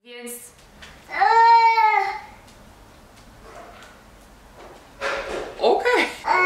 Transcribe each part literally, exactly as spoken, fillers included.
Więc... Okej.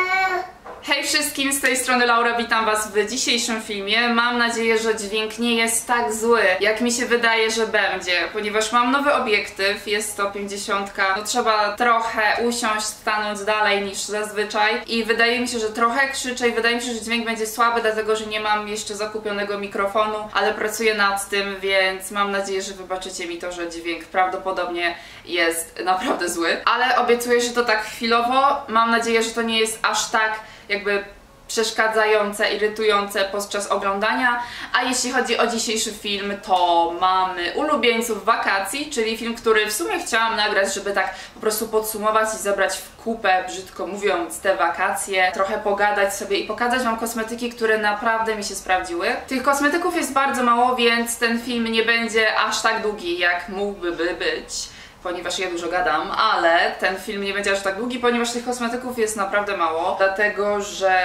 Hej wszystkim, z tej strony Laura, witam was w dzisiejszym filmie. Mam nadzieję, że dźwięk nie jest tak zły, jak mi się wydaje, że będzie, ponieważ mam nowy obiektyw, jest to pięćdziesiątka. No trzeba trochę usiąść, stanąć dalej niż zazwyczaj i wydaje mi się, że trochę krzyczę i wydaje mi się, że dźwięk będzie słaby, dlatego że nie mam jeszcze zakupionego mikrofonu, ale pracuję nad tym, więc mam nadzieję, że wybaczycie mi to, że dźwięk prawdopodobnie jest naprawdę zły. Ale obiecuję, że to tak chwilowo. Mam nadzieję, że to nie jest aż tak jakby przeszkadzające, irytujące podczas oglądania. A jeśli chodzi o dzisiejszy film, to mamy ulubieńców wakacji, czyli film, który w sumie chciałam nagrać, żeby tak po prostu podsumować i zebrać w kupę, brzydko mówiąc, te wakacje, trochę pogadać sobie i pokazać wam kosmetyki, które naprawdę mi się sprawdziły. Tych kosmetyków jest bardzo mało, więc ten film nie będzie aż tak długi, jak mógłby być, ponieważ ja dużo gadam, ale ten film nie będzie aż tak długi, ponieważ tych kosmetyków jest naprawdę mało, dlatego że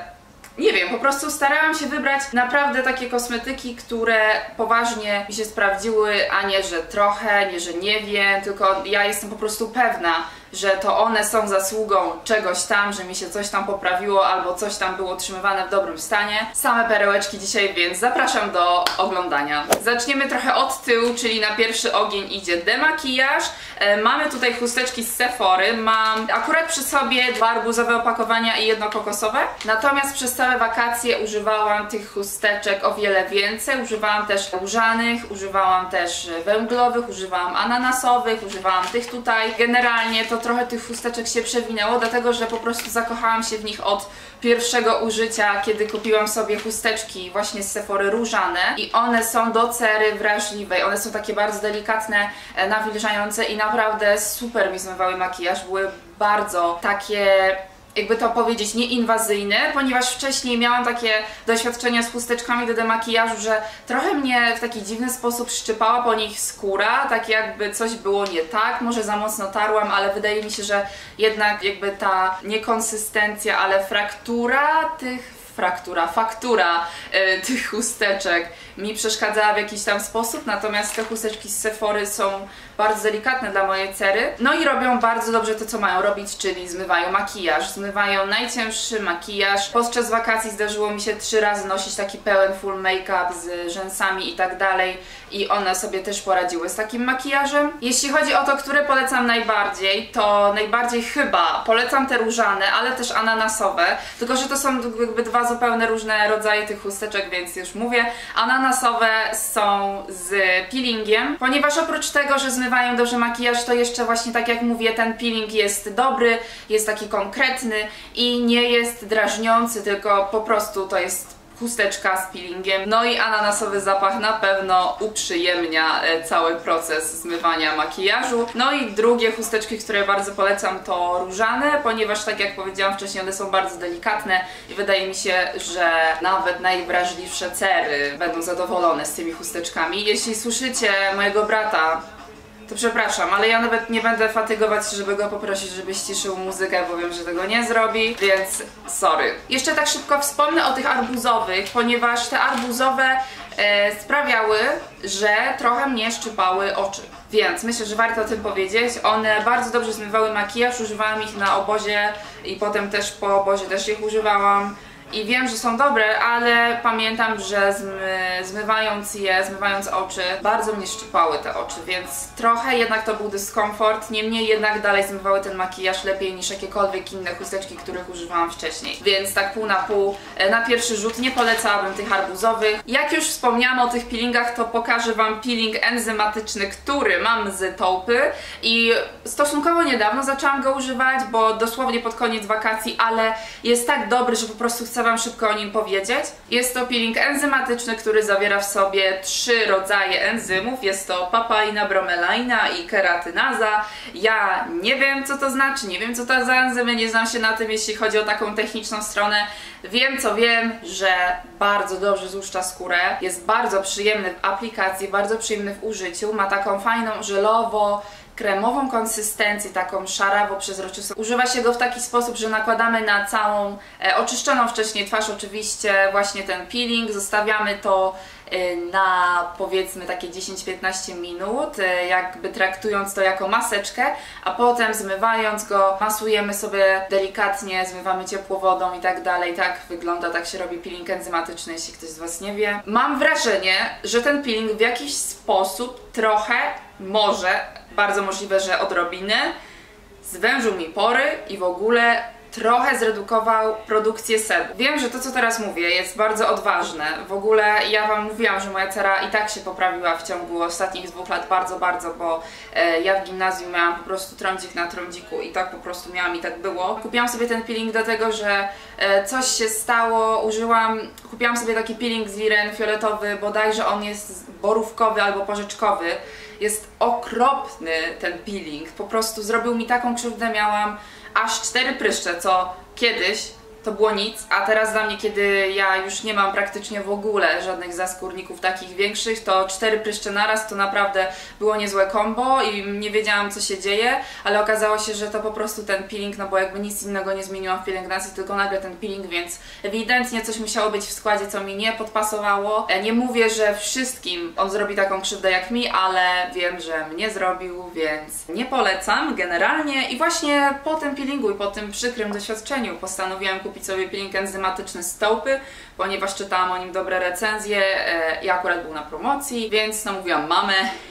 nie wiem, po prostu starałam się wybrać naprawdę takie kosmetyki, które poważnie mi się sprawdziły, a nie, że trochę, nie, że nie wiem, tylko ja jestem po prostu pewna, że to one są zasługą czegoś tam, że mi się coś tam poprawiło albo coś tam było utrzymywane w dobrym stanie. Same perełeczki dzisiaj, więc zapraszam do oglądania. Zaczniemy trochę od tyłu, czyli na pierwszy ogień idzie demakijaż. E, mamy tutaj chusteczki z Sephory. Mam akurat przy sobie dwa arbuzowe opakowania i jedno kokosowe. Natomiast przez całe wakacje używałam tych chusteczek o wiele więcej. Używałam też różanych, używałam też węglowych, używałam ananasowych, używałam tych tutaj. Generalnie to trochę tych chusteczek się przewinęło, dlatego że po prostu zakochałam się w nich od pierwszego użycia, kiedy kupiłam sobie chusteczki właśnie z Sephory różane i one są do cery wrażliwej, one są takie bardzo delikatne, nawilżające i naprawdę super mi zmywały makijaż, były bardzo takie, jakby to powiedzieć, nieinwazyjne, ponieważ wcześniej miałam takie doświadczenia z chusteczkami do demakijażu, że trochę mnie w taki dziwny sposób szczypała po nich skóra, tak jakby coś było nie tak, może za mocno tarłam, ale wydaje mi się, że jednak jakby ta niekonsystencja, ale fraktura tych fraktura, faktura yy, tych chusteczek mi przeszkadzała w jakiś tam sposób, natomiast te chusteczki z Sephory są bardzo delikatne dla mojej cery, no i robią bardzo dobrze to, co mają robić, czyli zmywają makijaż, zmywają najcięższy makijaż. Podczas wakacji zdarzyło mi się trzy razy nosić taki pełen full make-up z rzęsami i tak dalej i one sobie też poradziły z takim makijażem. Jeśli chodzi o to, które polecam najbardziej, to najbardziej chyba polecam te różane, ale też ananasowe, tylko że to są jakby dwa zupełnie różne rodzaje tych chusteczek, więc już mówię. Ananasowe są z peelingiem, ponieważ oprócz tego, że zmywają dobrze makijaż, to jeszcze właśnie tak jak mówię, ten peeling jest dobry, jest taki konkretny i nie jest drażniący, tylko po prostu to jest chusteczka z peelingiem. No i ananasowy zapach na pewno uprzyjemnia cały proces zmywania makijażu. No i drugie chusteczki, które bardzo polecam, to różane, ponieważ tak jak powiedziałam wcześniej, one są bardzo delikatne i wydaje mi się, że nawet najwrażliwsze cery będą zadowolone z tymi chusteczkami. Jeśli słyszycie mojego brata, to przepraszam, ale ja nawet nie będę fatygować się, żeby go poprosić, żeby ściszył muzykę, bo wiem, że tego nie zrobi, więc sorry. Jeszcze tak szybko wspomnę o tych arbuzowych, ponieważ te arbuzowe e, sprawiały, że trochę mnie szczypały oczy. Więc myślę, że warto o tym powiedzieć. One bardzo dobrze zmywały makijaż, używałam ich na obozie i potem też po obozie też ich używałam. I wiem, że są dobre, ale pamiętam, że zmy, zmywając je, zmywając oczy, bardzo mnie szczypały te oczy, więc trochę jednak to był dyskomfort, niemniej jednak dalej zmywały ten makijaż lepiej niż jakiekolwiek inne chusteczki, których używałam wcześniej. Więc tak pół na pół, na pierwszy rzut nie polecałabym tych arbuzowych. Jak już wspomniałam o tych peelingach, to pokażę wam peeling enzymatyczny, który mam z Taupy i stosunkowo niedawno zaczęłam go używać, bo dosłownie pod koniec wakacji, ale jest tak dobry, że po prostu chcę wam szybko o nim powiedzieć. Jest to peeling enzymatyczny, który zawiera w sobie trzy rodzaje enzymów. Jest to papaina, bromelaina i keratynaza. Ja nie wiem, co to znaczy, nie wiem, co to za enzymy, nie znam się na tym, jeśli chodzi o taką techniczną stronę. Wiem, co wiem, że bardzo dobrze złuszcza skórę, jest bardzo przyjemny w aplikacji, bardzo przyjemny w użyciu, ma taką fajną żelowo kremową konsystencję, taką szarawo-przezroczystą. Używa się go w taki sposób, że nakładamy na całą e, oczyszczoną wcześniej twarz oczywiście właśnie ten peeling, zostawiamy to na powiedzmy takie dziesięć piętnaście minut, jakby traktując to jako maseczkę, a potem zmywając go, masujemy sobie delikatnie, zmywamy ciepłą wodą i tak dalej. Tak wygląda, tak się robi peeling enzymatyczny, jeśli ktoś z Was nie wie. Mam wrażenie, że ten peeling w jakiś sposób trochę, może, bardzo możliwe, że odrobinę, zwężył mi pory i w ogóle trochę zredukował produkcję sebu. Wiem, że to, co teraz mówię, jest bardzo odważne. W ogóle ja Wam mówiłam, że moja cera i tak się poprawiła w ciągu ostatnich dwóch lat bardzo, bardzo, bo e, ja w gimnazjum miałam po prostu trądzik na trądziku i tak po prostu miałam i tak było. Kupiłam sobie ten peeling dlatego, że e, coś się stało, użyłam, kupiłam sobie taki peeling z Liren fioletowy, bodajże on jest borówkowy albo porzeczkowy. Jest okropny ten peeling, po prostu zrobił mi taką krzywdę, miałam aż cztery pryszcze, co kiedyś to było nic, a teraz dla mnie, kiedy ja już nie mam praktycznie w ogóle żadnych zaskórników takich większych, to cztery pryszcze naraz to naprawdę było niezłe kombo i nie wiedziałam, co się dzieje, ale okazało się, że to po prostu ten peeling, no bo jakby nic innego nie zmieniłam w pielęgnacji, tylko nagle ten peeling, więc ewidentnie coś musiało być w składzie, co mi nie podpasowało. Nie mówię, że wszystkim on zrobi taką krzywdę jak mi, ale wiem, że mnie zrobił, więc nie polecam generalnie i właśnie po tym peelingu i po tym przykrym doświadczeniu postanowiłam kupić kupić sobie peeling enzymatyczny z Taupy, ponieważ czytałam o nim dobre recenzje i akurat był na promocji, więc namówiłam mamę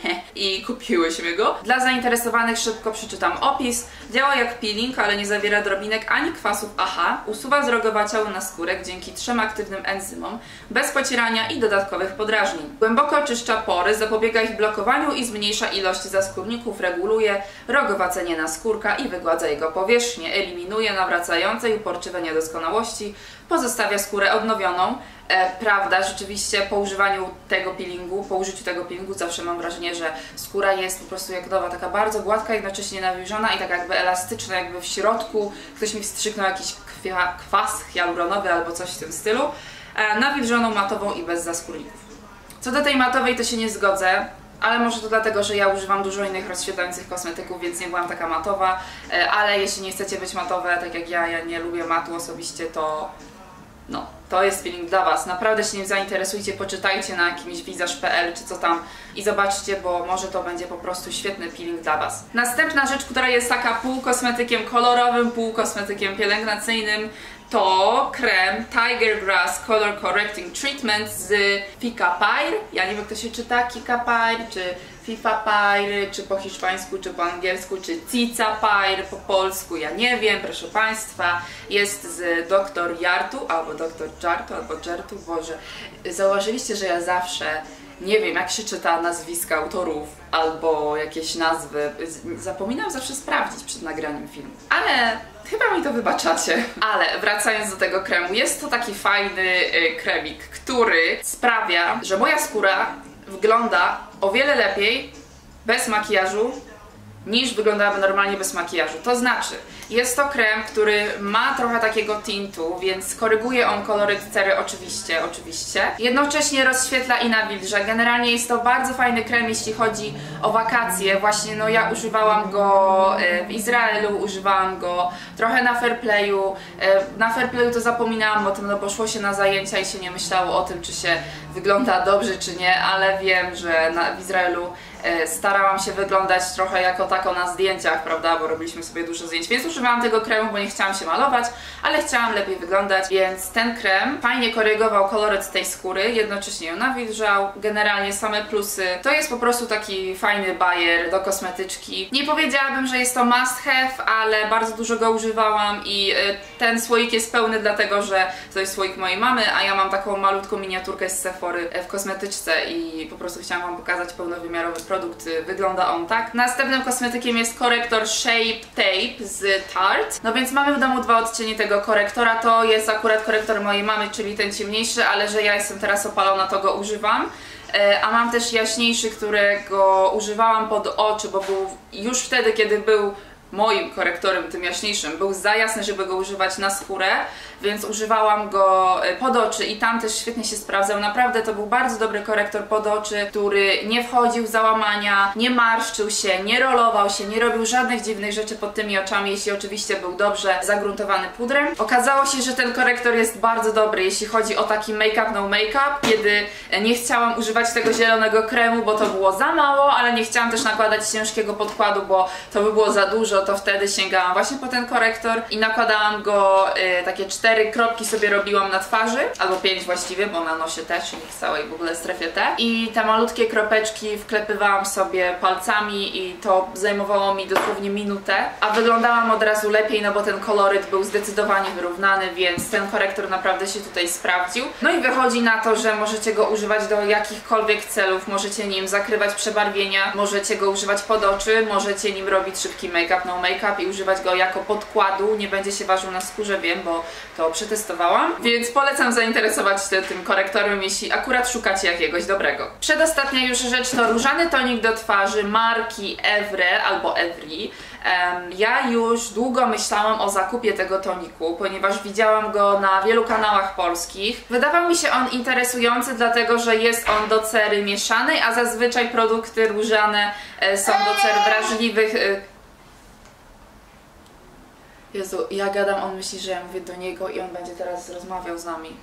i kupiłyśmy go. Dla zainteresowanych szybko przeczytam opis. Działa jak peeling, ale nie zawiera drobinek ani kwasów A H. Usuwa zrogowaciałe na skórek dzięki trzem aktywnym enzymom, bez pocierania i dodatkowych podrażnień. Głęboko oczyszcza pory, zapobiega ich blokowaniu i zmniejsza ilość zaskórników, reguluje rogowacenie naskórka i wygładza jego powierzchnię, eliminuje nawracające i uporczywe niedoskonałości, pozostawia skórę odnowioną. E, prawda, rzeczywiście po używaniu tego peelingu, po użyciu tego peelingu zawsze mam wrażenie, że skóra jest po prostu jak nowa, taka bardzo gładka, jednocześnie nawilżona i tak jakby elastyczna, jakby w środku ktoś mi wstrzyknął jakiś kwia, kwas hialuronowy albo coś w tym stylu. E, nawilżoną, matową i bez zaskórników. Co do tej matowej to się nie zgodzę, ale może to dlatego, że ja używam dużo innych rozświetlających kosmetyków, więc nie byłam taka matowa, ale jeśli nie chcecie być matowe, tak jak ja, ja nie lubię matu osobiście, to no, to jest peeling dla Was. Naprawdę się nim zainteresujcie, poczytajcie na jakimś visage kropka p l czy co tam i zobaczcie, bo może to będzie po prostu świetny peeling dla Was. Następna rzecz, która jest taka pół kosmetykiem kolorowym, pół kosmetykiem pielęgnacyjnym, to krem Tiger Grass Color Correcting Treatment z Fikapair. Ja nie wiem, jak to się czyta, Kikapair, czy Fifapair, czy po hiszpańsku, czy po angielsku, czy Cicapair po polsku, ja nie wiem, proszę Państwa. Jest z doktor Jartu, albo doktor Jartu, albo Jertu, Boże. Zauważyliście, że ja zawsze nie wiem, jak się czyta nazwiska autorów albo jakieś nazwy. Zapominam zawsze sprawdzić przed nagraniem filmu. Ale chyba mi to wybaczacie. Ale wracając do tego kremu, jest to taki fajny y, kremik, który sprawia, że moja skóra wygląda o wiele lepiej bez makijażu niż wyglądałaby normalnie bez makijażu. To znaczy, jest to krem, który ma trochę takiego tintu, więc koryguje on koloryt cery oczywiście, oczywiście. Jednocześnie rozświetla i nawilża. Generalnie jest to bardzo fajny krem, jeśli chodzi o wakacje. Właśnie no ja używałam go w Izraelu, używałam go trochę na Fairplayu. Na Fairplayu to zapominałam o tym, no bo szło się na zajęcia i się nie myślało o tym, czy się wygląda dobrze, czy nie, ale wiem, że na, w Izraelu starałam się wyglądać trochę jako tako na zdjęciach, prawda, bo robiliśmy sobie dużo zdjęć, więc używałam tego kremu, bo nie chciałam się malować, ale chciałam lepiej wyglądać, więc ten krem fajnie korygował koloryt tej skóry, jednocześnie ją nawilżał, generalnie same plusy. To jest po prostu taki fajny bajer do kosmetyczki. Nie powiedziałabym, że jest to must have, ale bardzo dużo go używałam i ten słoik jest pełny dlatego, że to jest słoik mojej mamy, a ja mam taką malutką miniaturkę z Sephory w kosmetyczce i po prostu chciałam Wam pokazać pełnowymiarowy produkt. Wygląda on tak. Następnym kosmetykiem jest korektor Shape Tape z Tarte. No więc mamy w domu dwa odcienie tego korektora. To jest akurat korektor mojej mamy, czyli ten ciemniejszy, ale że ja jestem teraz opalona, to go używam. A mam też jaśniejszy, którego używałam pod oczy, bo był już wtedy, kiedy był moim korektorem, tym jaśniejszym, był za jasny, żeby go używać na skórę, więc używałam go pod oczy i tam też świetnie się sprawdzał. Naprawdę to był bardzo dobry korektor pod oczy, który nie wchodził w załamania, nie marszczył się, nie rolował się, nie robił żadnych dziwnych rzeczy pod tymi oczami, jeśli oczywiście był dobrze загruntowany pudrem. Okazało się, że ten korektor jest bardzo dobry, jeśli chodzi o taki make-up no make-up, kiedy nie chciałam używać tego zielonego kremu, bo to było za mało, ale nie chciałam też nakładać ciężkiego podkładu, bo to by było za dużo, to wtedy sięgałam właśnie po ten korektor i nakładałam go, y, takie cztery kropki sobie robiłam na twarzy, albo pięć właściwie, bo na nosie też, czyli w całej w ogóle strefie T. I te malutkie kropeczki wklepywałam sobie palcami i to zajmowało mi dosłownie minutę, a wyglądałam od razu lepiej, no bo ten koloryt był zdecydowanie wyrównany, więc ten korektor naprawdę się tutaj sprawdził. No i wychodzi na to, że możecie go używać do jakichkolwiek celów, możecie nim zakrywać przebarwienia, możecie go używać pod oczy, możecie nim robić szybki make-up, no make-up i używać go jako podkładu, nie będzie się ważył na skórze, wiem, bo to przetestowałam, więc polecam zainteresować się tym korektorem, jeśli akurat szukacie jakiegoś dobrego. Przedostatnia już rzecz to różany tonik do twarzy marki Evre albo Evry. Um, ja już długo myślałam o zakupie tego toniku, ponieważ widziałam go na wielu kanałach polskich. Wydawał mi się on interesujący, dlatego że jest on do cery mieszanej, a zazwyczaj produkty różane e, są do cer wrażliwych. E... Jezu, ja gadam, on myśli, że ja mówię do niego i on będzie teraz rozmawiał z nami.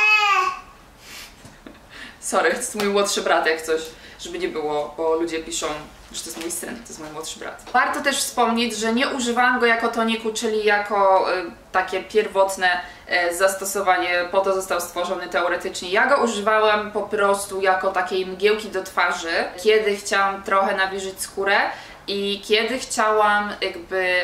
Sorry, to jest mój młodszy brat, jak coś, żeby nie było, bo ludzie piszą, że to jest mój syn, to jest mój młodszy brat. Warto też wspomnieć, że nie używałam go jako toniku, czyli jako y, takie pierwotne y, zastosowanie, po to został stworzony teoretycznie. Ja go używałam po prostu jako takiej mgiełki do twarzy, kiedy chciałam trochę nawilżyć skórę i kiedy chciałam jakby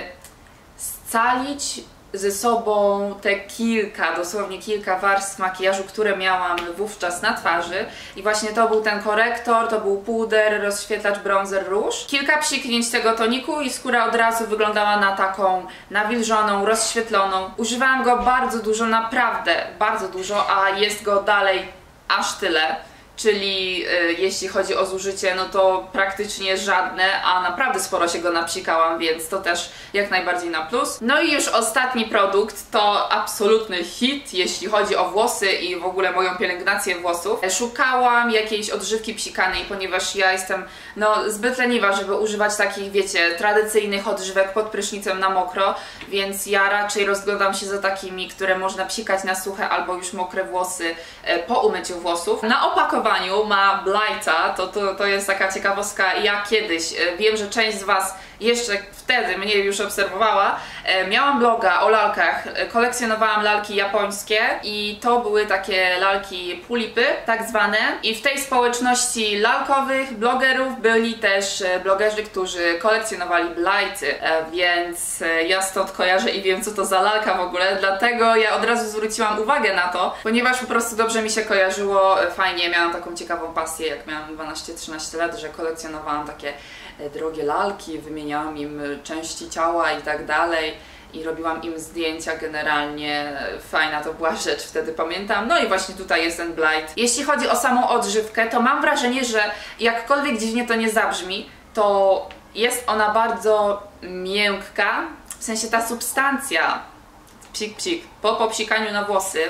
scalić ze sobą te kilka, dosłownie kilka warstw makijażu, które miałam wówczas na twarzy i właśnie to był ten korektor, to był puder, rozświetlacz, bronzer, róż. Kilka psiknięć tego toniku i skóra od razu wyglądała na taką nawilżoną, rozświetloną. Używałam go bardzo dużo, naprawdę bardzo dużo, a jest go dalej aż tyle. Czyli y, jeśli chodzi o zużycie, no to praktycznie żadne, a naprawdę sporo się go napsikałam, więc to też jak najbardziej na plus. No i już ostatni produkt to absolutny hit, jeśli chodzi o włosy i w ogóle moją pielęgnację włosów. Szukałam jakiejś odżywki psikanej, ponieważ ja jestem no zbyt leniwa, żeby używać takich, wiecie, tradycyjnych odżywek pod prysznicem na mokro, więc ja raczej rozglądam się za takimi, które można psikać na suche albo już mokre włosy e, po umyciu włosów. Na opakowaniu ma Blighta, to, to, to jest taka ciekawostka. Ja kiedyś, wiem, że część z Was jeszcze wtedy mnie już obserwowała, miałam bloga o lalkach, kolekcjonowałam lalki japońskie i to były takie lalki pulipy, tak zwane, i w tej społeczności lalkowych blogerów byli też blogerzy, którzy kolekcjonowali Blighty, więc ja stąd kojarzę i wiem, co to za lalka w ogóle, dlatego ja od razu zwróciłam uwagę na to, ponieważ po prostu dobrze mi się kojarzyło, fajnie, miałam taką ciekawą pasję, jak miałam dwanaście trzynaście lat, że kolekcjonowałam takie drogie lalki, wymieniałam im części ciała i tak dalej i robiłam im zdjęcia generalnie. Fajna to była rzecz, wtedy pamiętam. No i właśnie tutaj jest ten Blight. Jeśli chodzi o samą odżywkę, to mam wrażenie, że jakkolwiek dziwnie to nie zabrzmi, to jest ona bardzo miękka, w sensie ta substancja, psik psik, po popsikaniu na włosy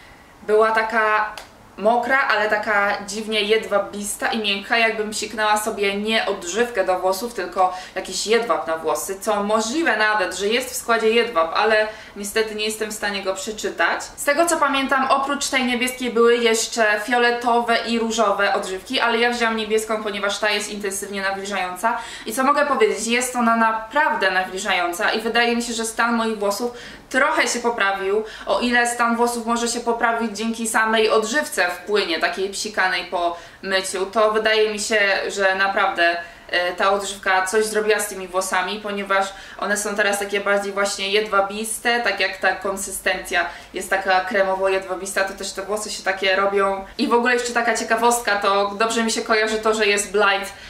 była taka mokra, ale taka dziwnie jedwabista i miękka, jakbym psiknęła sobie nie odżywkę do włosów, tylko jakiś jedwab na włosy, co możliwe nawet, że jest w składzie jedwab, ale niestety nie jestem w stanie go przeczytać. Z tego co pamiętam, oprócz tej niebieskiej były jeszcze fioletowe i różowe odżywki, ale ja wzięłam niebieską, ponieważ ta jest intensywnie nawilżająca i co mogę powiedzieć, jest ona naprawdę nawilżająca i wydaje mi się, że stan moich włosów trochę się poprawił, o ile stan włosów może się poprawić dzięki samej odżywce w płynie, takiej psikanej po myciu, to wydaje mi się, że naprawdę ta odżywka coś zrobiła z tymi włosami, ponieważ one są teraz takie bardziej właśnie jedwabiste, tak jak ta konsystencja jest taka kremowo-jedwabista, to też te włosy się takie robią. I w ogóle jeszcze taka ciekawostka, to dobrze mi się kojarzy to, że jest Blight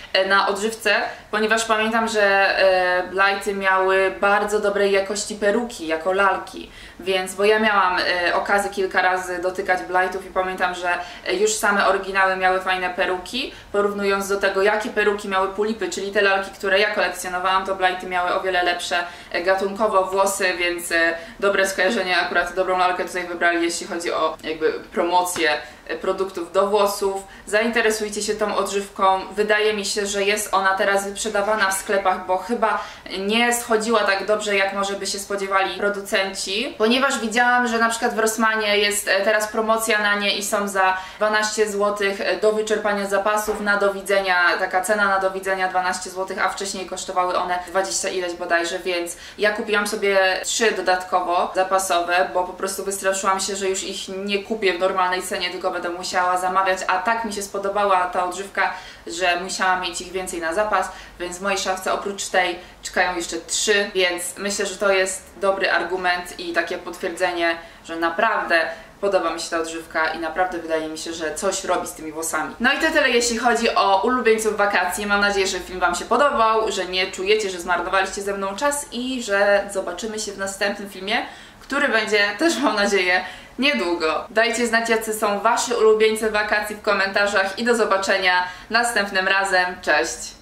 na odżywce, ponieważ pamiętam, że e, Blighty miały bardzo dobrej jakości peruki jako lalki, więc, bo ja miałam e, okazję kilka razy dotykać Blightów i pamiętam, że e, już same oryginały miały fajne peruki, porównując do tego, jakie peruki miały Pulipy, czyli te lalki, które ja kolekcjonowałam, to Blighty miały o wiele lepsze e, gatunkowo włosy, więc e, dobre skojarzenie, akurat dobrą lalkę tutaj wybrali, jeśli chodzi o jakby promocję produktów do włosów. Zainteresujcie się tą odżywką. Wydaje mi się, że jest ona teraz wyprzedawana w sklepach, bo chyba nie schodziła tak dobrze, jak może by się spodziewali producenci, ponieważ widziałam, że na przykład w Rossmanie jest teraz promocja na nie i są za dwanaście złotych do wyczerpania zapasów, na do widzenia, taka cena na do widzenia dwanaście złotych, a wcześniej kosztowały one dwadzieścia ileś bodajże, więc ja kupiłam sobie trzy dodatkowo zapasowe, bo po prostu wystraszyłam się, że już ich nie kupię w normalnej cenie, tylko będę musiała zamawiać, a tak mi się spodobała ta odżywka, że musiałam mieć ich więcej na zapas, więc w mojej szafce oprócz tej czekają jeszcze trzy, więc myślę, że to jest dobry argument i takie potwierdzenie, że naprawdę podoba mi się ta odżywka i naprawdę wydaje mi się, że coś robi z tymi włosami. No i to tyle, jeśli chodzi o ulubieńców wakacji. Mam nadzieję, że film Wam się podobał, że nie czujecie, że zmarnowaliście ze mną czas i że zobaczymy się w następnym filmie, który będzie też, mam nadzieję, niedługo. Dajcie znać, jacy są Wasi ulubieńcy wakacji w komentarzach i do zobaczenia następnym razem. Cześć!